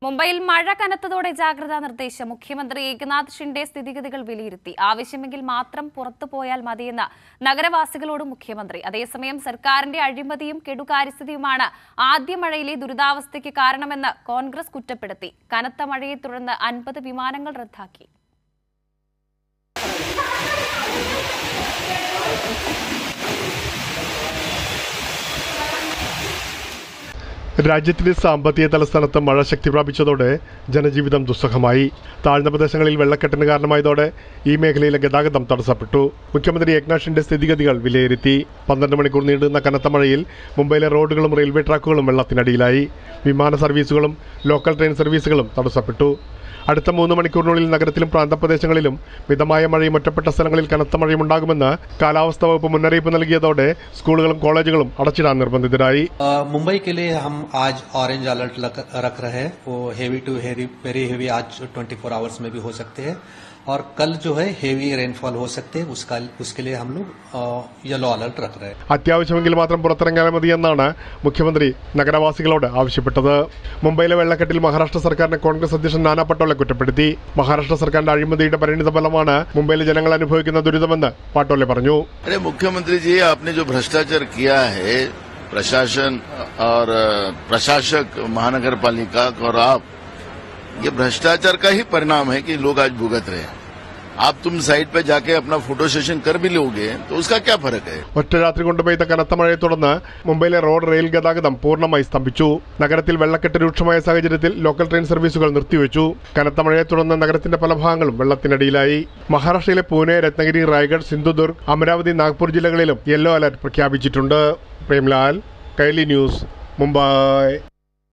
മുംബൈയിൽ മഴ കനത്തതോടെ ജാഗ്രതാ നിർദ്ദേശം. മുഖ്യമന്ത്രി ഏകനാഥ് ഷിൻഡെ സ്ഥിതിഗതികൾ വിലയിരുത്തി. ആവശ്യമെങ്കിൽ മാത്രം പുറത്തുപോയാൽ മതിയെന്ന് നഗരവാസികളോട് മുഖ്യമന്ത്രി. അതേസമയം സർക്കാരിന്റെ അഴിമതിയും കെടുകാര്യസ്ഥതയുമാണ് ആദ്യ മഴയിലെ ദുരിതാവസ്ഥയ്ക്ക് കാരണമെന്ന് കോൺഗ്രസ് കുറ്റപ്പെടുത്തി. കനത്ത മഴയെ തുടർന്ന് 50 വിമാനങ്ങൾ റദ്ദാക്കി. രാജ്യത്തിന്റെ സാമ്പത്തിക തലസ്ഥാനത്ത് മഴ ശക്തി പ്രാപിച്ചതോടെ ജനജീവിതം ദുസ്സഹമായി. താഴ്ന്ന പ്രദേശങ്ങളിൽ വെള്ളക്കെട്ടിന് കാരണമായതോടെ ഈ മേഖലയിലെ ഗതാഗതം തടസ്സപ്പെട്ടു. മുഖ്യമന്ത്രി ഏകനാഥ് ഷിൻഡെ സ്ഥിതിഗതികൾ വിലയിരുത്തി. 12 മണിക്കൂർ നീണ്ടുന്ന കനത്ത മഴയിൽ മുംബൈയിലെ റോഡുകളും റെയിൽവേ ട്രാക്കുകളും വെള്ളത്തിനടിയിലായി. വിമാന സർവീസുകളും ലോക്കൽ ട്രെയിൻ സർവീസുകളും തടസ്സപ്പെട്ടു. അടുത്ത 3 മണിക്കൂറിനുള്ളിൽ നഗരത്തിലും പ്രാന്തപ്രദേശങ്ങളിലും മിതമായ മഴയും ഒറ്റപ്പെട്ട സ്ഥലങ്ങളിൽ കനത്ത മഴയും ഉണ്ടാകുമെന്ന് കാലാവസ്ഥാ വകുപ്പ് മുന്നറിയിപ്പ് നൽകിയതോടെ സ്കൂളുകളും കോളേജുകളും അടച്ചിടാൻ നിർബന്ധിതരായി. मुंबई के लिए हम आज ऑरेंज अलर्ट रख रहे हैं. वो हेवी टू वेरी हेवी आज 24 आवर्स में भी हो सकते हैं और कल जो है हेवी रेनफॉल हो सकते हैं. उसके लिए हम लोग येलो अलर्ट रख रहे हैं. അത്യാവശ്യമെങ്കിൽ മാത്രം പുറത്തിറങ്ങിയാൽ മതിയെന്നാണ് മുഖ്യമന്ത്രി നഗരവാസികളോട് ആവശ്യപ്പെട്ടത്. മുംബൈയിലെ വെള്ളക്കെട്ടിൽ മഹാരാഷ്ട്ര സർക്കാരിനെ കോൺഗ്രസ് അധ്യക്ഷൻ നാനാ പട്ടോലെ കുറ്റപ്പെടുത്തി. മഹാരാഷ്ട്ര സർക്കാരിന്റെ അഴിമതിയുടെ പരിണിത ഫലമാണ് മുംബൈയിലെ ജനങ്ങൾ അനുഭവിക്കുന്ന ദുരിതമെന്ന് പട്ടോലെ പറഞ്ഞു. मुख्यमंत्री जी, आपने जो भ्रष्टाचार किया है, प्रशासन और प्रशासक महानगर पालिका और आप, ये भ्रष्टाचार का ही परिणाम है कि लोग आज भुगत रहे हैं. आप तुम साइड पे जाके अपना फोटो सेशन कर भी लोगे तो उसका क्या फर्क है? ഒറ്റ രാത്രി കൊണ്ട് പെയ്ത കനത്ത മഴയെ തുടർന്ന് മുംബൈയിലെ റോഡ് റെയിൽ ഗതാഗതം പൂർണ്ണമായി സ്തംഭിച്ചു. നഗരത്തിൽ വെള്ളക്കെട്ട് രൂക്ഷമായ സാഹചര്യത്തിൽ ലോക്കൽ ട്രെയിൻ സർവീസുകൾ നിർത്തിവെച്ചു. കനത്ത മഴയെ തുടർന്ന് നഗരത്തിന്റെ പല ഭാഗങ്ങളും വെള്ളത്തിനടിയിലായി. മഹാരാഷ്ട്രയിലെ പൂനെ, രത്നഗിരി, റായ്ഗഡ്, സിന്ധുദുർഗ്, അമരാവതി, നാഗ്പൂർ ജില്ലകളിലും യെല്ലോ അലർട്ട് പ്രഖ്യാപിച്ചിട്ടുണ്ട്. പ്രേംലാൽ, കൈലി ന്യൂസ്, മുംബൈ.